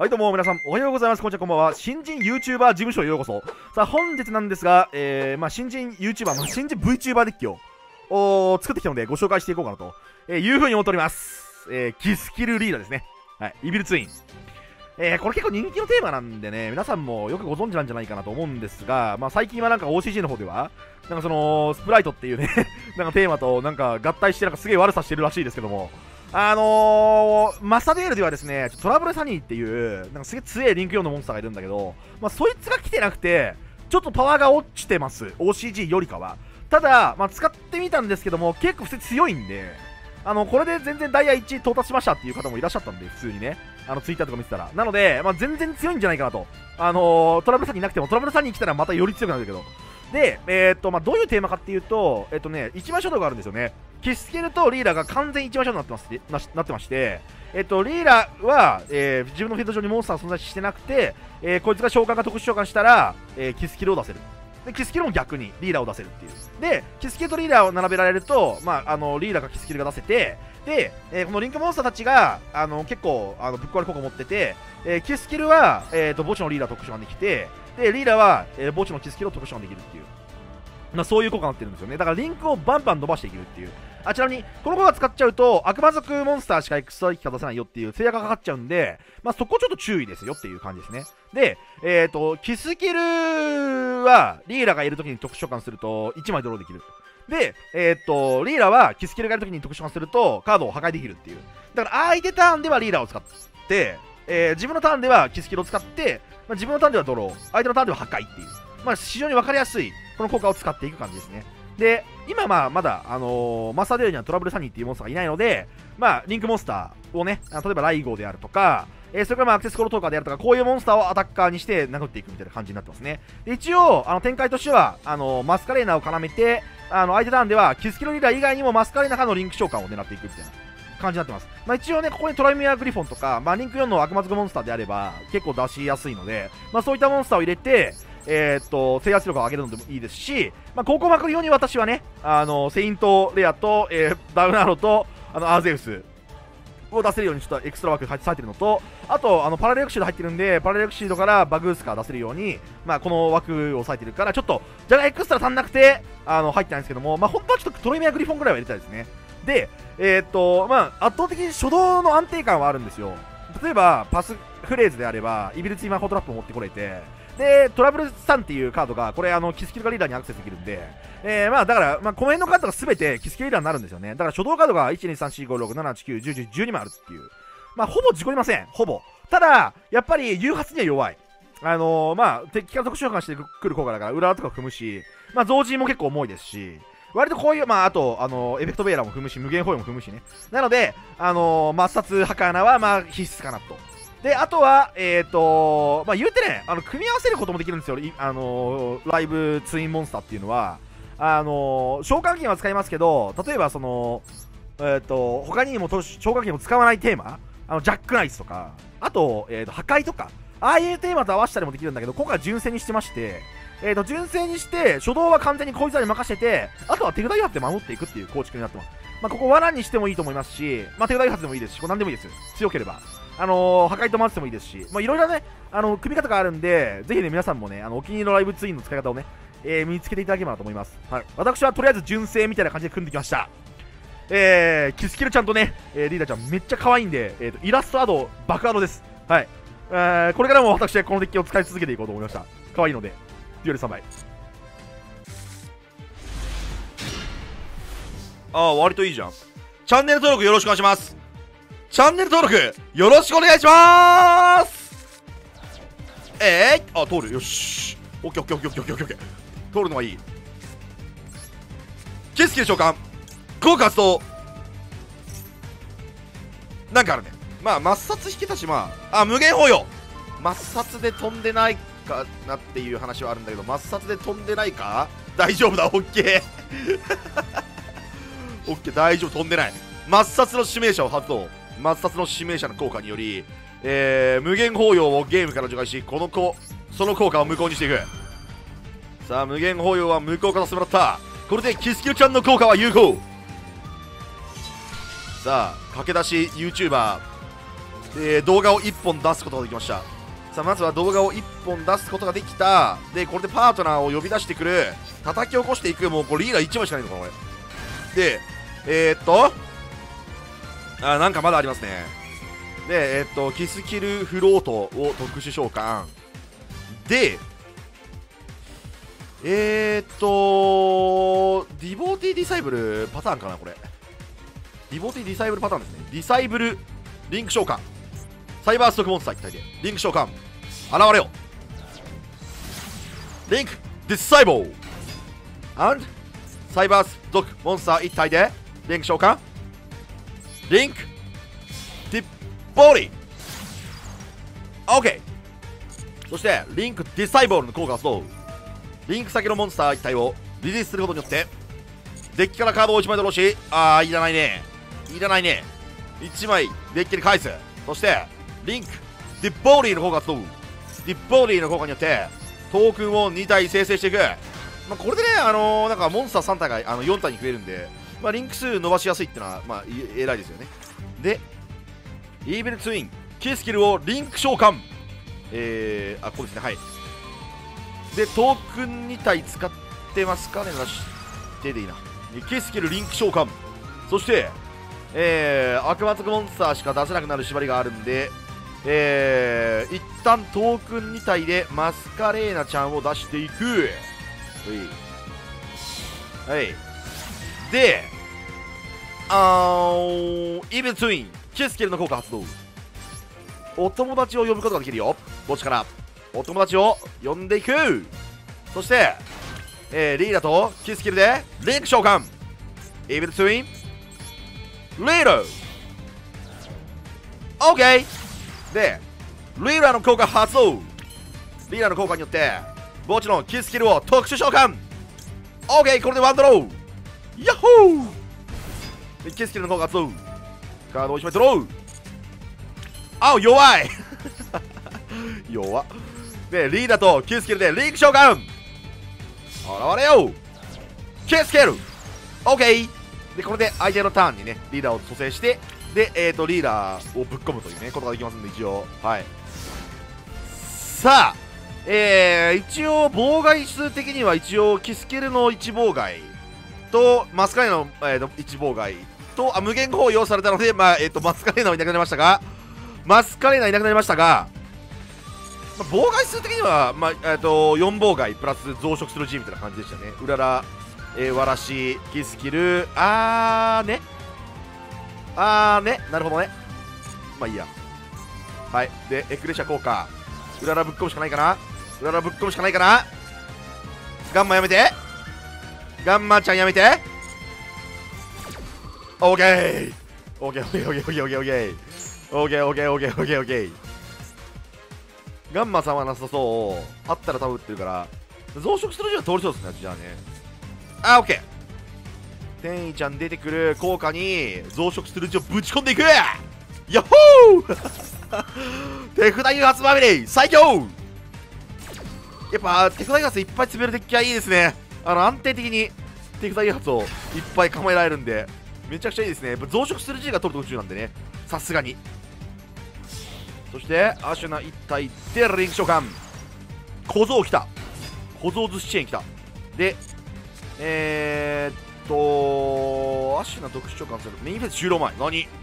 はいどうも皆さんおはようございます。こんにちは、こんばんは。新人 YouTuber 事務所へようこそ。さあ本日なんですが、新人 YouTuber、新人 VTuber デッキを作ってきたのでご紹介していこうかなと、いうふうに思っております。キスキルリーダーですね。はい、イビルツイン。これ結構人気のテーマなんでね、皆さんもよくご存知なんじゃないかなと思うんですが、最近はなんか OCG の方では、なんかその、スプライトっていうね、なんかテーマとなんか合体してなんかすげえ悪さしてるらしいですけども、マサデールではですね、トラブルサニーっていう、なんかすげえ強いリンク用のモンスターがいるんだけど、そいつが来てなくて、ちょっとパワーが落ちてます。OCG よりかは。ただ、使ってみたんですけども、結構普通に強いんで、これで全然ダイヤ1到達しましたっていう方もいらっしゃったんで、普通にね。ツイッターとか見てたら。なので、全然強いんじゃないかなと。トラブルサニーなくても、トラブルサニー来たらまたより強くなるけど。で、どういうテーマかっていうと、一枚書道があるんですよね。キスケルとリーダーが完全一枚書道になってまして、リーダーは、自分のフィールド上にモンスターが存在してなくて、こいつが召喚か特殊召喚したら、キスキルを出せる。で、キスキルも逆にリーダーを出せるっていう。で、キスキルとリーダーを並べられると、リーダーかキスキルが出せて、で、このリンクモンスターたちが、結構、ぶっ壊れ効果を持ってて、キスキルは、墓地のリーダー特殊召喚できて、で、リーダーは、墓地のキスキルを特殊召喚できるっていう。そういう効果になってるんですよね。だからリンクをバンバン伸ばしていけるっていう。ちなみに、この効果使っちゃうと、悪魔族モンスターしかエクストラ機が出せないよっていう制約がかかっちゃうんで、そこちょっと注意ですよっていう感じですね。で、キスキルは、リーダーがいるときに特殊召喚すると、1枚ドローできる。で、リーダーは、キスキルがいるときに特殊召喚すると、カードを破壊できるっていう。だから、相手ターンではリーダーを使って、自分のターンではキスキルを使って、自分のターンではドロー、相手のターンでは破壊っていう。非常に分かりやすい、この効果を使っていく感じですね。で、今まだ、マスターデールにはトラブルサニーっていうモンスターがいないので、リンクモンスターをね、例えばライゴーであるとか、それからアクセスコールトーカーであるとか、こういうモンスターをアタッカーにして殴っていくみたいな感じになってますね。で一応、展開としては、マスカレーナを絡めて、相手ターンでは、キスキルリーダー以外にもマスカレーナからのリンク召喚を狙っていくみたいな感じになってます。一応ね、ここにトライミアグリフォンとか、リンク4の悪魔族モンスターであれば、結構出しやすいので、そういったモンスターを入れて、制圧力を上げるのでもいいですし、高校幕用に私はね、セイントレアと、ダウナーロと、アーゼウスを出せるようにちょっとエクストラ枠入ってるのと、あと、パラレルクシード入ってるんで、パラレルクシードからバグースカー出せるように、この枠を抑えてるから、ちょっと、じゃがエクストラ足んなくて、入ってないんですけども、本当はちょっとトロイミアグリフォンぐらいは入れたいですね。で、圧倒的に初動の安定感はあるんですよ。例えば、パスフレーズであれば、イビルツイマーフォートラップを持ってこれて、で、トラブル3っていうカードが、これ、キスキルがリーダーにアクセスできるんで、だから、この辺のカードが全てキスキルリーダーになるんですよね。だから、初動カードが1、2、3、4、5、6、7、8、9、10、12枚あるっていう。ほぼ事故りません。ほぼ。ただ、やっぱり、誘発には弱い。敵が特殊召喚してくる効果だから、裏とか踏むし、増陣も結構重いですし、割とこういう、あと、エフェクトベーラーも踏むし、無限包囲も踏むしね。なので、抹殺ハカーナは、必須かなと。で、あとは、言うてね、組み合わせることもできるんですよ。ライブツインモンスターっていうのは、召喚機は使いますけど、例えば、他にも召喚機も使わないテーマ、ジャックナイツとか、あと、破壊とか、ああいうテーマと合わせたりもできるんだけど、今回は純正にしてまして、純正にして、初動は完全にこいつらに任せて、あとは手札誘発で守っていくっていう構築になってます。ここ罠にしてもいいと思いますし、手札誘発でもいいですし、これ何でもいいです。強ければ。破壊と回してもいいですし、いろいろね、組み方があるんで、ぜひね、皆さんもね、お気に入りのライブツインの使い方をね、身につけていただければなと思います。はい。私はとりあえず純正みたいな感じで組んできました。キスキルちゃんとね、リーダーちゃんめっちゃ可愛いんで、イラストアド、爆アドです。はい。これからも私はこのデッキを使い続けていこうと思いました。可愛いので、デュエル3枚。割といいじゃん。チャンネル登録よろしくお願いします。チャンネル登録よろしくお願いしまーす。通る。よし。オッケーオッケーオッケーオッケーオッケー。通るのはいい。キスキル召喚効果発動。なんかあるね。抹殺引きたし、無限包容。抹殺で飛んでないかなっていう話はあるんだけど、抹殺で飛んでないか大丈夫だ、オッケー。オッケー、大丈夫、飛んでない。抹殺の指名者を発動。抹殺の指名者の効果により、無限包容をゲームから除外し、その効果を無効にしていく。さあ、無限包容は無効化させてもらった。これでキスキルちゃんの効果は有効。さあ、駆け出し YouTuber 動画を1本出すことができました。さあまずは動画を1本出すことができた。でこれでパートナーを呼び出してくる、叩き起こしていく。もうこれリーダー1枚しかないのかなこれで。なんかまだありますね。でキスキルフロートを特殊召喚で、ディボーティーディサイブルパターンかなこれ。ディボーティーディサイブルパターンですね。ディサイブルリンク召喚、サイバーストックモンスター一体でリンク召喚、現れよ。リンクディサイボー and サイバーストックモンスター一体でリンク召喚、リンクディボディ OK。 そしてリンクディサイボールの効果発動。リンク先のモンスター一体をリリースすることによってデッキからカードを1枚ドローし、いらないね、いらないね、1枚デッキに返す。そしてリンクディボディの効果発動。ディボディの効果によってトークンを2体生成していく。これでね、なんかモンスター3体が4体に増えるんで、リンク数伸ばしやすいってのは偉いですよね。でイーベルツインキースキルをリンク召喚、ここですね。はい。でトークン2体使ってますかね。なしてでいいな。キースキルリンク召喚、そして悪魔族モンスターしか出せなくなる縛りがあるんで、一旦トークン2体でマスカレーナちゃんを出していく。はい。でイーベルツインキースキルの効果発動。お友達を呼ぶことができるよ。墓地からお友達を呼んでいく。そして、リーダーとキスキルでリンク召喚、イーベルツインリーダー OK でリーダーの効果発動。リーダーの効果によって墓地のキスキルを特殊召喚 OK。 これでワンドローヤッホー。でキスキルの効果発動。カードを1枚ドロー。弱い弱っ。でリーダーとキュースキルでリンク召喚、現れよキュースキル OK。 でこれで相手のターンにねリーダーを蘇生して、でリーダーをぶっ込むというねことができますんで、一応はい。さあ一応妨害数的には一応キスキルの1妨害とマスカレーナの、1妨害と無限包容されたので、マスカレーナはいなくなりましたが、妨害数的には、4妨害プラス増殖する G みたいな感じでしたね。うらら、わらし、キスキル、なるほどね。まあいいや。はい。で、エクレシャ効果。うららぶっ込むしかないかな。ガンマやめて。ガンマちゃんやめて。オーケー。オーケー。ガンマさんはなさそう。あったら多分打ってるから。増殖するには通りそうですね。じゃあね。オッケー。天意ちゃん出てくる効果に増殖する字をぶち込んでいく。ヤッホー手札誘発まみれ最強。やっぱ手札誘発いっぱい詰めるデッキはいいですね。安定的に手札誘発をいっぱい構えられるんでめちゃくちゃいいですね。増殖する字が取る途中なんでね、さすがに。そしてアシュナ1体でリンク召喚、小僧来た、小僧寿司チェーン来た。でアシュナ特殊召喚するメインフェーズ終了前。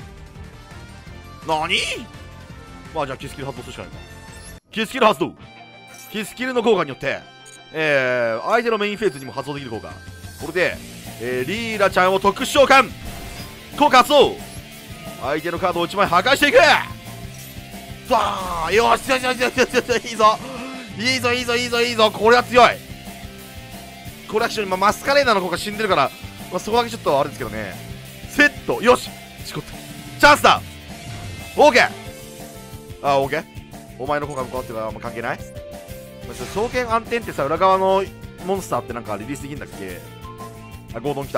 何まあじゃあキスキル発動するしかないか。キスキル発動。キスキルの効果によって相手のメインフェーズにも発動できる効果。これで、リーラちゃんを特殊召喚、効果発動。相手のカードを1枚破壊していく。さあよしよしよしよしよしよし、いいぞこれは強い。これは非常に、マスカレーナの効果死んでるから、そこだけちょっとあれですけどね。セットよしチコッとチャンスだ。オーケー。オーケー。お前の効果向かってるから関係ない。双剣暗転ってさ、裏側のモンスターってなんかリリースできるんだっけ。ゴードン来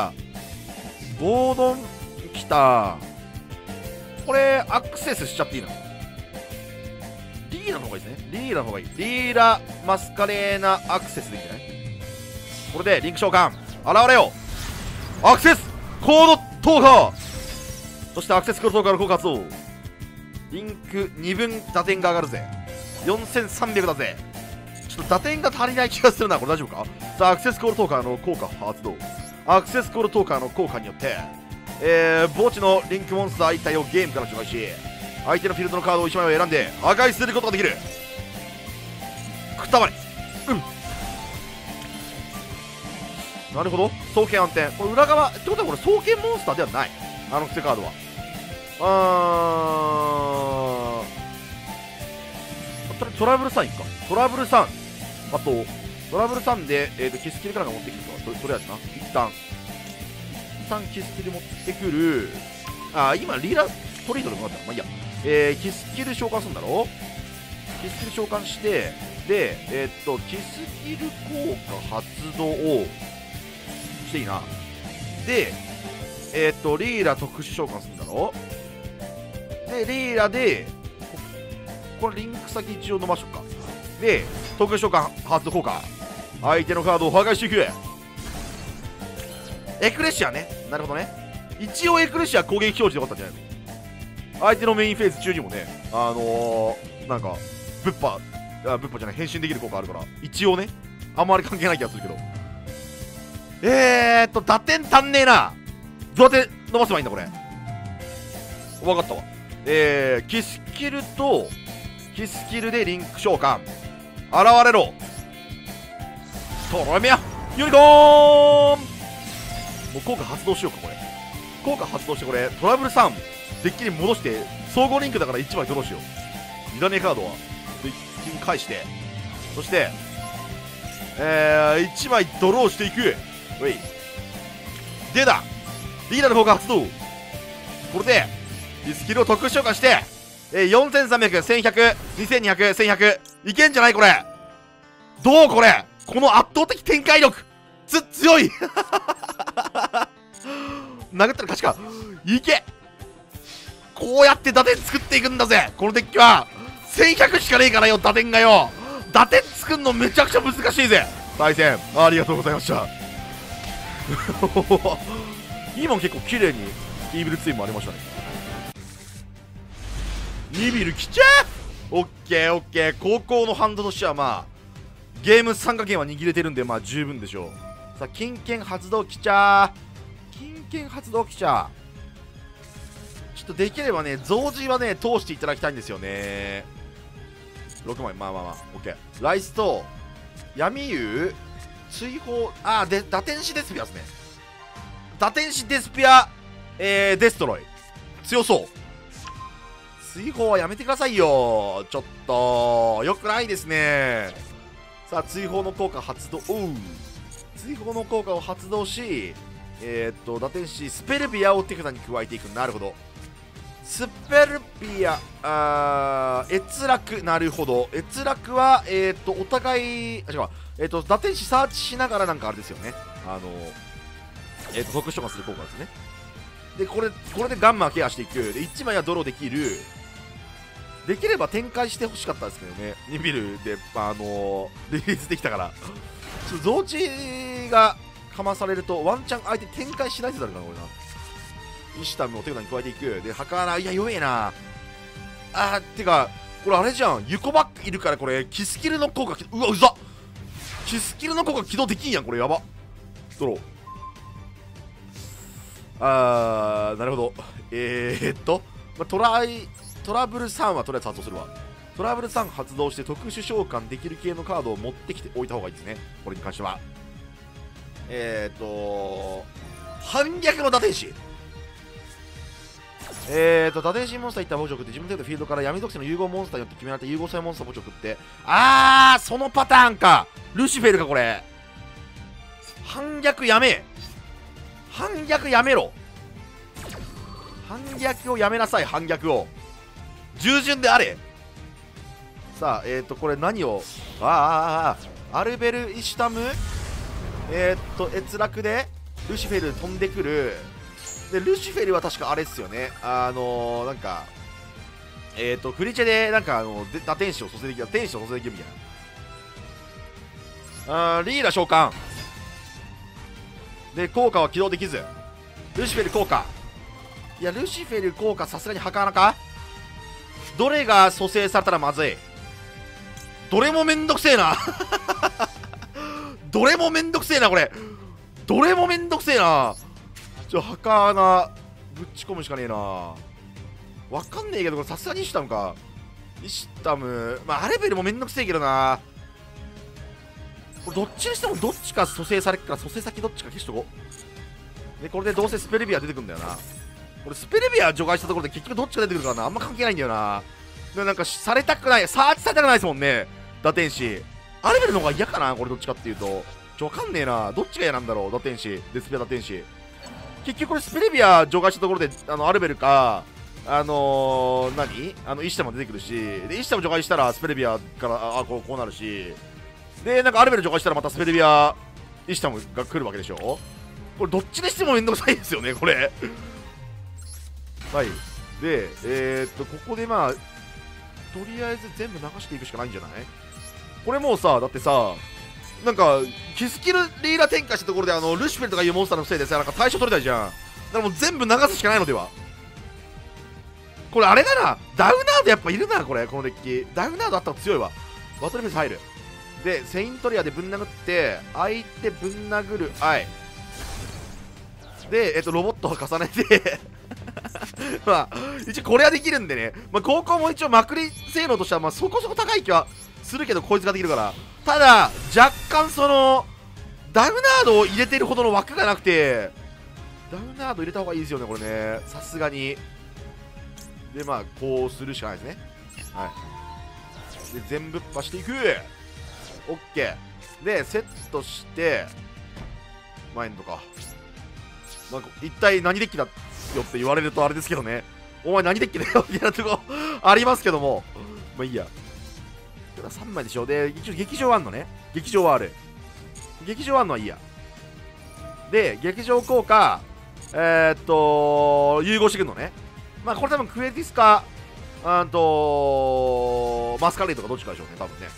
た。これアクセスしちゃっていいの。リーラの方がいいですね。リーラマスカレーナアクセスでいいんじゃない。これでリンク召喚、現れよアクセスコード投下。そしてアクセスコード投下の効果発動。 リンク2分打点が上がるぜ。4300だぜ。ちょっと打点が足りない気がするな。これ大丈夫か。さあアクセスコールトーカーの効果発動。アクセスコールトーカーの効果によって墓地のリンクモンスター1体をゲームから除外し、相手のフィールドのカードを1枚を選んで破壊することができる。くたばり。なるほど。双剣暗転。これ裏側ってことはこれ双剣モンスターではない、あのクセカードは。トラブル3いくか。トラブル3、あとトラブル3で、キスキルからが持ってくるか。とりあえずな、一旦キスキル持ってくる。今リーラトリートでもらったの。まあいいや。キスキル召喚するんだろ。キスキル召喚して、でキスキル効果発動をしていいな。でリーラ特殊召喚するんだろ。でリーラでこれリンク先一応伸ばしとくか。で特殊召喚発動効果、相手のカードを破壊していく。エクレシアね。なるほどね。一応エクレシア攻撃表示でよかったんじゃないの。相手のメインフェーズ中にもね、なんかブッパじゃない、変身できる効果あるから、一応ね、あんまり関係ない気がするけど。打点足んねえな。どうやって伸ばせばいいんだこれ。分かったわ。キスキルとキスキルでリンク召喚。現れろトロメアユニコーン。もう効果発動しようか。これ効果発動して、これトラブル3デッキに戻して、総合リンクだから1枚ドローしよう。いらねえカードはデッキに返して、そして1枚ドローしていく。おい出たリーダーの効果発動。これでリスキルを特殊召喚して、4300、1100、2200、1100いけんじゃないこれ。どうこれ、この圧倒的展開力強い殴ったら勝ちか。いけ、こうやって打点作っていくんだぜこのデッキは。1100しかねえからよ、打点がよ。打点作るのめちゃくちゃ難しいぜ。対戦ありがとうございました今も結構綺麗にイービルツインもありましたね。イビル来ちゃう。オッケーオッケー。高校のハンドとしてはまあゲーム参加権は握れてるんで、まあ十分でしょう。さあ金剣発動来ちゃう。金剣発動来ちゃう。ちょっとできればね増字はね通していただきたいんですよね。6枚、まあオッケー。ライスと闇優追放、で打天使デスピアですね。打天使デスピアデストロイ強そう。追放はやめてくださいよ。ちょっとよくないですね。さあ追放の効果発動。追放の効果を発動し、打天使スペルビアを手札に加えていく。なるほど。スペルビア閲楽。なるほど。閲楽はお互い違う、打天使サーチしながらなんかあれですよね。特殊召喚する効果ですね。でこれでガンマケアしていく。で1枚はドローできる。できれば展開してほしかったですけどね。ニビルでリリースできたからちょっと増値がかまされるとワンチャン相手展開しないでたるかなこれな。イシタムを手札に加えていく。で、はかな、いや、弱えな。てか、これあれじゃん。ユコバックいるから、これ、キスキルの効果、うわ、うざっ。キスキルの効果起動できんやん、これ、やば。ドロー。なるほど。トラブル3はとりあえず発動するわ。トラブル3発動して特殊召喚できる系のカードを持ってきておいた方がいいですね。これに関しては。反逆の打天使。打天使モンスターいった墓地を送って自分の手でフィールドから闇属性の融合モンスターによって決められた融合性モンスター墓地を送って、そのパターンか。ルシフェルかこれ。反逆やめ。反逆やめろ。反逆をやめなさい。反逆を従順であれ。さあこれ何をアルベル・イシュタム閲楽でルシフェル飛んでくる。でルシフェルは確かあれっすよね。なんかフリチェでなんか打天使を蘇生できる、天使を蘇生できるみたいな。リーダー召喚で効果は起動できず。ルシフェル効果、いやルシフェル効果さすがにはかなか。 どれが蘇生されたらまずい。どれもめんどくせえなどれもめんどくせえな、これ。どれもめんどくせえな。墓穴ぶっち込むしかねえな。わかんねえけど、これさすがにイシュタムか。イシュタム、まあアレベルもめんどくせえけどな。これどっちにしてもどっちか蘇生されっから、蘇生先どっちか消しとこう。でこれでどうせスペルビア出てくんだよな。これスペルビア除外したところで結局どっちか出てくるからな。あんま関係ないんだよな。でもなんかされたくない、サーチされたくないですもんね、打天使。アレベルの方が嫌かな、これどっちかっていうと。わかんねえな。どっちが嫌なんだろう、打天使。デスペア打天使。結局これスペルビア除外したところで、アルベルか、何イシタも出てくるし、で、イシタも除外したらスペルビアから、こうなるし、で、なんかアルベル除外したらまたスペルビア、イシタムが来るわけでしょ。これどっちにしてもめんどくさいですよね、これ。はい。で、ここでまあ、とりあえず全部流していくしかないんじゃない？これもうさ、だってさ、なんか、キスキルリーラ展開したところで、ルシフェルとかいうモンスターのせいでさ、なんか対処取れたじゃん。だからもう全部流すしかないのでは。これあれだな。ダウナードやっぱいるな、これ。このデッキ。ダウナードあったら強いわ。バトルフェイス入る。で、セイントリアでぶん殴って、相手ぶん殴る、で、ロボットを重ねてまあ、一応これはできるんでね。まあ、高校も一応まくり性能としては、まあ、そこそこ高い気はするけど、こいつができるから。ただ、若干その、ダウナードを入れてるほどの枠がなくて、ダウナード入れた方がいいですよね、これね。さすがに。で、まあ、こうするしかないですね。はい。で、全ぶっぱしていく。オッケー。で、セットして、マインドか。なんか、一体何デッキだよって言われるとあれですけどね。お前何デッキだよみたいなとこありますけども。まあいいや。3枚でしょ。で、一応劇場あんのね。劇場はある。劇場あんのはいいや。で、劇場効果、融合してくんのね。まあこれ多分クエティスか、マスカレードかどっちかでしょうね、多分ね。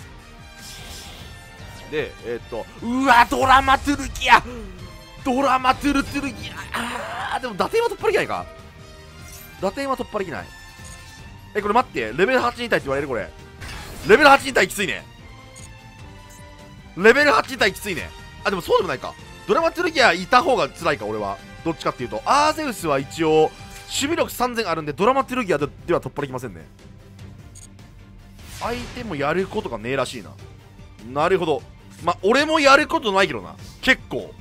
で、うわ、ドラマトゥルギアドラマトゥルトゥルギアでも打点は突破できないか。打点は突破できない。これ待って、レベル8人対って言われるこれ。レベル8人対きついね。レベル8人対きついね。でもそうでもないか。ドラマトゥルギアいた方が辛いか、俺は。どっちかっていうと。アーゼウスは一応、守備力3000あるんで、ドラマトゥルギアでは突破できませんね。相手もやることがねえらしいな。なるほど。まあ、俺もやることないけどな。結構。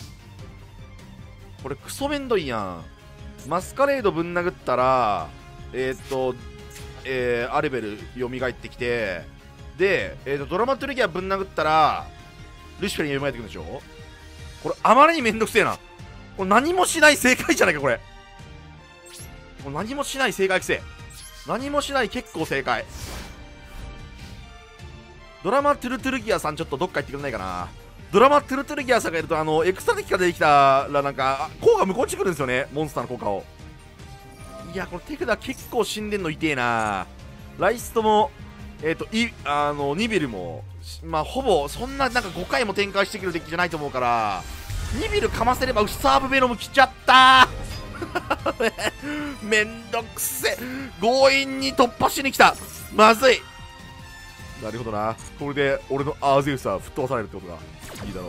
これクソめんどいやん。マスカレードぶん殴ったら、アルベル蘇ってきて、で、ドラマトゥルギアぶん殴ったら、ルシフェルに蘇ってくるんでしょ。これ、あまりにめんどくせえな。これ、何もしない正解じゃないか、これ。これ何もしない正解くせえ。何もしない結構正解。ドラマトゥルトゥルギアさん、ちょっとどっか行ってくれないかな。ドラマトゥルトゥルギアさんがいると、エクストラデッキが出てきたら、なんか、効果無効してくるんですよね、モンスターの効果を。いや、これ手札結構死んでんの痛えな。ライストも、ニビルも、まあ、ほぼ、そんな、なんか5回も展開してくるデッキじゃないと思うから、ニビルかませれば、ウスターブベノム来ちゃったーめんどくせ。強引に突破しに来た。まずい。なるほどな。これで、俺のアーゼウスは吹っ飛ばされるってことがいいだろ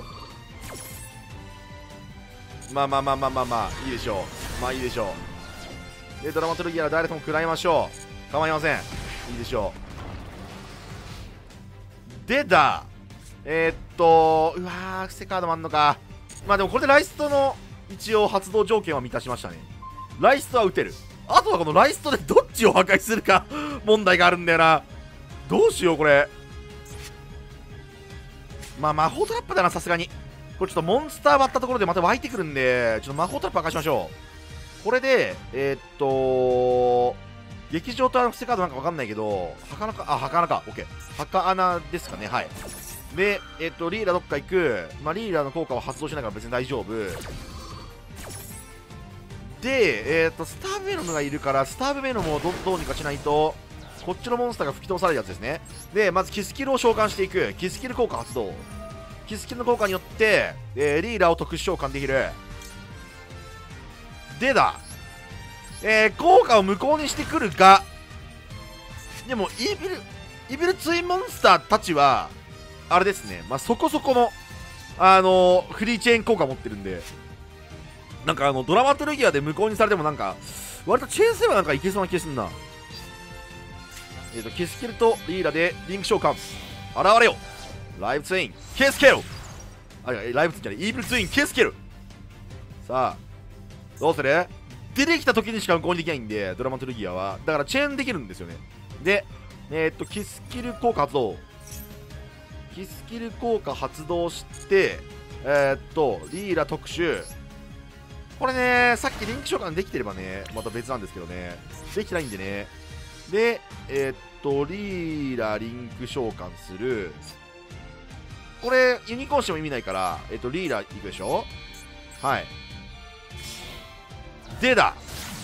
う。まあ、いいでしょう。まあいいでしょう。で、ドラマトルギアは誰とも食らいましょう。構いません。いいでしょう。でだ。うわー、クセカードもあんのか。まあでもこれでライストの一応発動条件は満たしましたね。ライストは打てる。あとはこのライストでどっちを破壊するか問題があるんだよな。どうしようこれ。まあ魔法トラップだな、さすがに。これちょっとモンスター割ったところでまた湧いてくるんで、ちょっと魔法トラップ破壊しましょう。これで、劇場と伏せカードなんかわかんないけど、墓穴か、墓穴か、オッケー。墓穴ですかね、はい。で、リーラどっか行く。まあ、リーラの効果は発動しながら別に大丈夫。で、スターブベノムがいるから、スターブベノムをどうにかしないと、こっちのモンスターが吹き飛ばされるやつですね。で、まずキスキルを召喚していく。キスキル効果発動。キスキルの効果によって、リーラを特殊召喚できる。でだ。効果を無効にしてくるが、 でもイビルツインモンスターたちはあれですね、まあ、そこそこのフリーチェーン効果持ってるんで、なんかドラマトルギアで無効にされてもなんか割とチェーンセーバーなんかいけそうな気がするな。キスキルとリーラでリンク召喚、現れよライブツインキスキル、ライブツインじゃない、イーブルツインキスキル。さあどうする？出てきた時にしか無効にできないんで、ドラマトルギアはだからチェーンできるんですよね。でキスキル効果発動、キスキル効果発動して、リーラ特殊、これね、さっきリンク召喚できてればね、また別なんですけどね、できてないんでね。で、リーラリンク召喚する。これ、ユニコーンしても意味ないから、リーラいくでしょ。はい。でだ。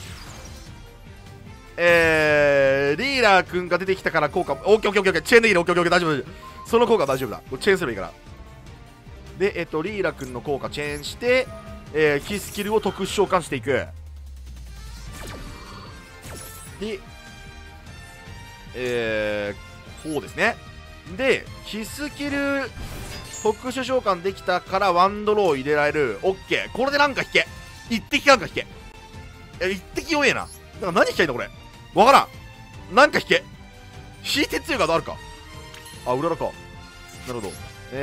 リーラ君が出てきたから効果、オッケーオッケーオッケー、チェーンできる、オッケーオッケー、大丈夫、その効果は大丈夫だ。これチェーンすればいいから。で、リーラ君の効果チェーンして、キスキルを特殊召喚していく。で、こうですね。で、キスキル特殊召喚できたからワンドロー入れられる。オッケー。これでなんか引け。一滴なんか引け。一滴弱えな。だから何引きたいんだこれ。わからん。なんか引け。引いて強いカードあるか。あ、うららか。なるほど。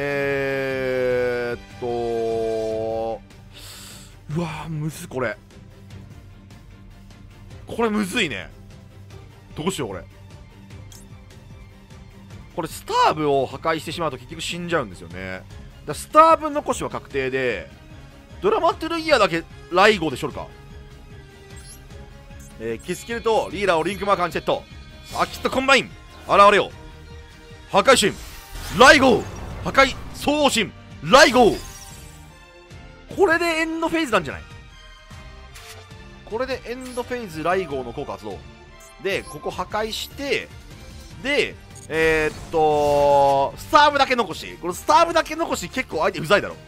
うわー、むずい、これ。これむずいね。どうしよう、これ。これ、スターブを破壊してしまうと結局死んじゃうんですよね。だスターブ残しは確定で、ドラマトルギアだけライゴーでしょるか。キスキルとリーラーをリンクマーカーにセット。アキットコンバイン現れよ。破壊神ライゴー破壊総王神ライゴー。これでエンドフェーズなんじゃない？これでエンドフェーズライゴーの効果発動で、ここ破壊して、でスターブだけ残し、これスターブだけ残し結構相手うざいだろ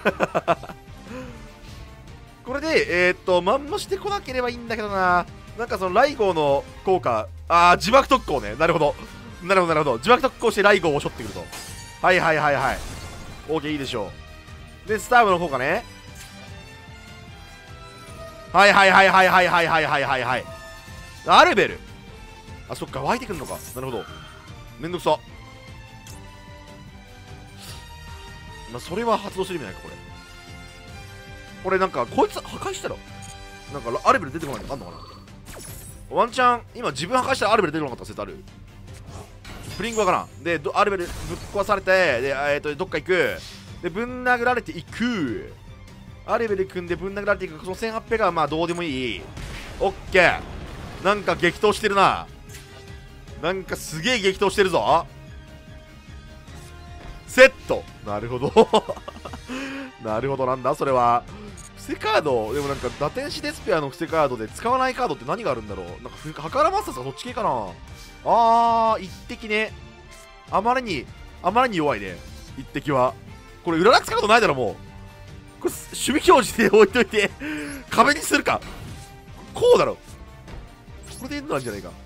これでまんましてこなければいいんだけどな。なんかそのライゴーの効果、自爆特攻ね。なるほどなるほどなるほど、自爆特攻してライゴーをしょってくると。はいはいはいはい、オーケー、いいでしょう。でスターブの効果ね。はいはいはいはいはいはいはいはいはいはい、アルベル、あ、そっか、湧いてくんのか。なるほど、めんどくさ。まあ、それは発動する意味ないか、これ。これなんか、こいつ破壊したら、なんかアルベル出てこないのあんのかな。ワンチャン、今自分破壊したらアルベル出てこなかった説ある。スプリングわからん。で、アルベルぶっ壊されて、で、どっか行く。で、ぶん殴られていく。アルベル組んでぶん殴られていく。その1800はまあどうでもいい。オッケー。なんか激闘してるな。なんかすげえ激闘してるぞ。セット。なるほどなるほど、なんだそれは。伏せカード、でもなんか打天使デスペアの伏せカードで使わないカードって何があるんだろう。なんかハカラマスターとかそっち系かな。一滴ね。あまりに弱いね、一滴は。これ裏ラックスカードないだろ、もう。これ守備表示で置いといて壁にするか。こうだろ。これでエンドなんじゃないか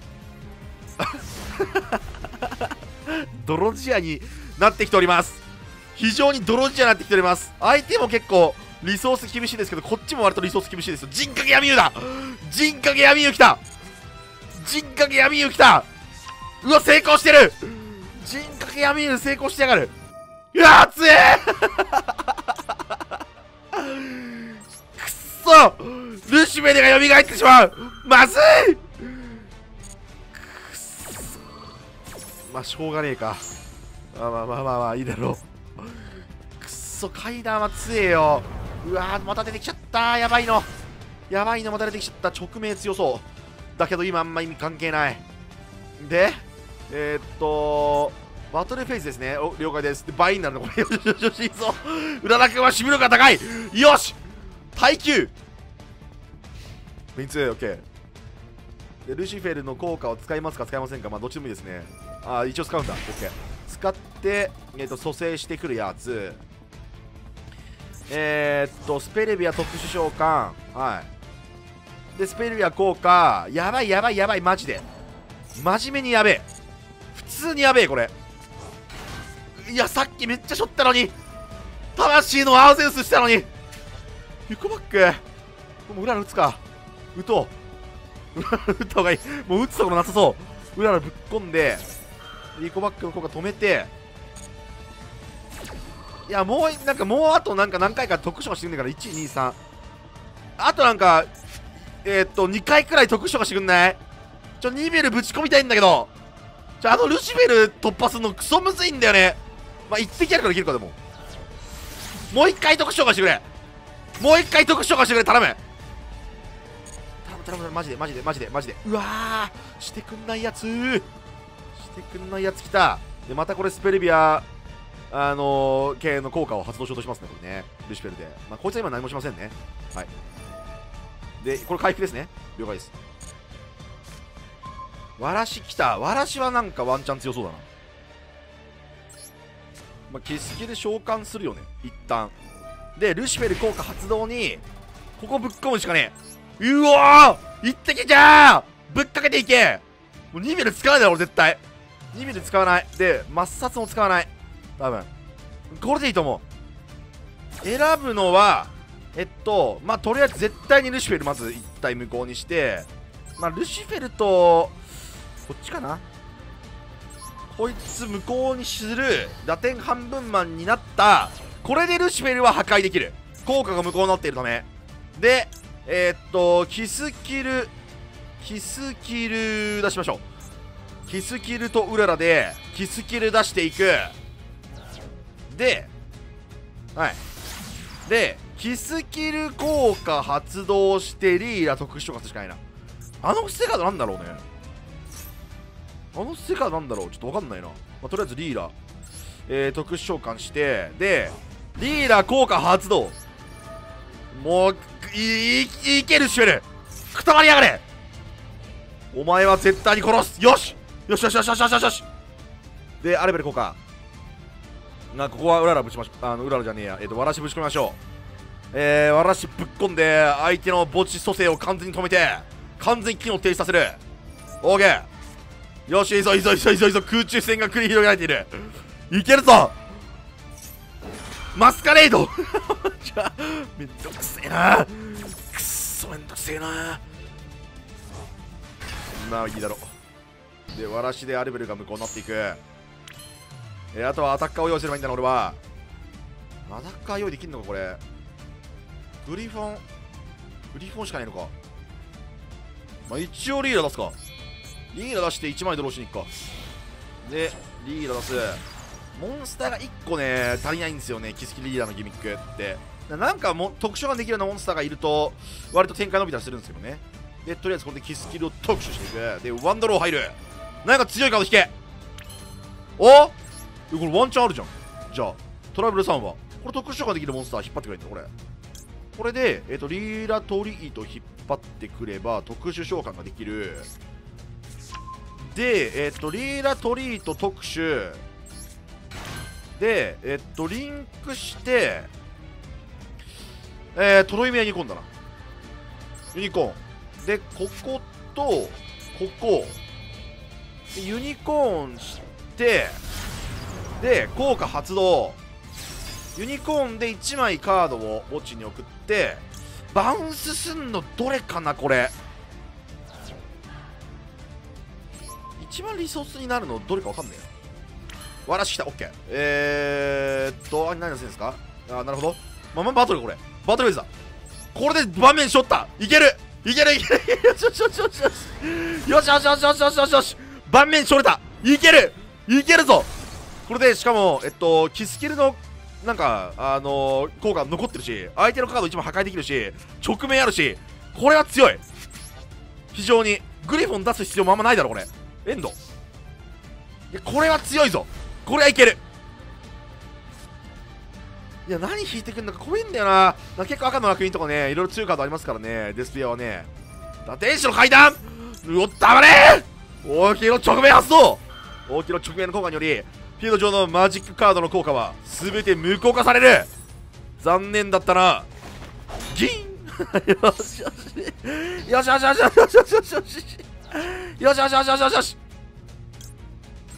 泥仕合になってきております。非常に泥仕合になってきております。相手も結構リソース厳しいですけど、こっちも割とリソース厳しいですよ。陣影闇湯だ。陣影闇湯来た。陣影闇湯来た。うわ、成功してる。陣影闇湯成功してやがる。うわ、熱いくっそ、ルシメデが蘇ってしまう。まずい。くっそ、まあしょうがねえか。まあいいだろう。くっそ、階段は強えよ。うわー、また出てきちゃった。やばいのまた出てきちゃった。直命強そうだけど今あんま意味関係ないで、バトルフェイスですね。お、了解です。で、倍になるのこれ。よしよしよし、いいぞ。浦田君は守備力が高い。よし、耐久メイン2、オッケー。で、ルシフェルの効果を使いますか使いませんか。まあどっちでもいいですね。一応使うんだ。オッケー。使って、蘇生してくるやつ。スペルビア特殊召喚。はい。で、スペルビア効果。やばい、マジで。真面目にやべえ。 普通にやべえこれ。いやさっきめっちゃしょったのに、魂のアーゼウスしたのに。ユコバックもう裏の打つか、打とう打った方がいい。もう打つところなさそう。裏のぶっ込んでユコバックの効果止めて、いやもうなんかもうあとなんか何回か特殊がしてくんねんから、123あとなんか2回くらい特殊がしてくんない？ニベルぶち込みたいんだけど、あのルシフェル突破するのクソむずいんだよね。まあ一滴あるからできるか。でももう一回特殊がしてくれ、もう一回特殊がしてくれ、頼む頼む、マジでマジでマジでマジで。うわー、してくんないやつ、してくんないやつきた。でまたこれスペルビア系の効果を発動しようとしますね、これね、ルシフェルで。まあこいつは今何もしませんね。はい。でこれ回復ですね、了解です。わらしきた。わらしはなんかワンチャン強そうだな。まあ、キスキで召喚するよね一旦で、ルシフェル効果発動にここぶっ込むしかねえ。うわー、一滴じゃー、ぶっかけていけ。もう2ミル使わないだろ俺絶対。2ミル使わないで、抹殺も使わない、多分これでいいと思う。選ぶのはまあとりあえず絶対にルシフェルまず1体無効にして、まあルシフェルとこっちかな、こいつ無効にする打点半分マンになった。これでルシフェルは破壊できる、効果が無効になっているためで、キスキル出しましょう。キスキルとウララでキスキル出していく。ではい、でキスキル効果発動してリーラ特殊召喚するしかないな。あのセカードなんだろうね、あのセカードなんだろう、ちょっとわかんないな。まあ、とりあえずリーラ、特殊召喚して、でリーラ効果発動。もういけるシュエル、くたばりやがれ。お前は絶対に殺す。よしよしよしよしよしよしよしよし。でアレベル効果、ここはウララぶちましょう。ウララじゃねえや、わらしぶち込みましょう。わらしぶっ込んで相手の墓地蘇生を完全に止めて完全に機能停止させる。オーケー、よし、いいぞいいぞいいぞいいぞいいぞ。空中戦が繰り広げられている。いけるぞマスカレードじゃあめんどくせえな、くっそめんどくせえな。まあいいだろう。でわらしでアルベルが無効になっていく。あとはアタッカーを用意すればいいんだな俺は。アタッカー用意できんのかこれ。グリフォンしかないのか。まあ一応リーダー出すか。リーダー出して1枚ドローしに行くか。でリーダー出す。モンスターが1個ね足りないんですよね、キスキリーダーのギミックって。なんかも特殊ができるようなモンスターがいると割と展開伸びたりするんですけどね。でとりあえずこれでキスキルを特殊していく。でワンドロー入る。なんか強いカード引け。おこれワンチャンあるじゃん。じゃあトラブルさんはこれ特殊ができるモンスター引っ張ってくれるんだこれ。これで、リーラトリート引っ張ってくれば特殊召喚ができる。で、リーラトリート特殊で、リンクしてトロイメアユニコーンだな。ユニコーンでこことここでユニコーンしてで効果発動。ユニコーンで1枚カードを墓地に送ってバウンスすんのどれかなこれ。一番リソースになるのどれかわかんねえよ。わらしきた、オッケー。何出せんですか。なるほど。まあ、バトルこれ。バトルフェイズだ。これで盤面しょった。いけるいけるいけるよしよしよしよしよしよしよしよしよしよしよしよし。盤面しょれた。いけるいけるぞ。これでしかもキスキルのなんか効果残ってるし、相手のカード1枚破壊できるし、直面あるし、これは強い。非常にグリフォン出す必要もあんまないだろこれ。エンド。いやこれは強いぞ。これはいける。いや何引いてくんのか怖いんだよな。結構赤の楽園とかねいろいろ強いカードありますからね。デスピアはね。天使の階段うおっ黙れ。大きいの直面発動。大きいの直面の効果によりフィールド上のマジックカードの効果は全て無効化される。残念だったな。ギンよしよしよしよしよしよしよしよしよしよしよしよしよしよしよし。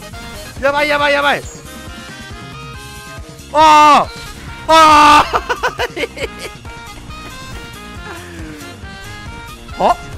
やばいやばいやばい。ああああは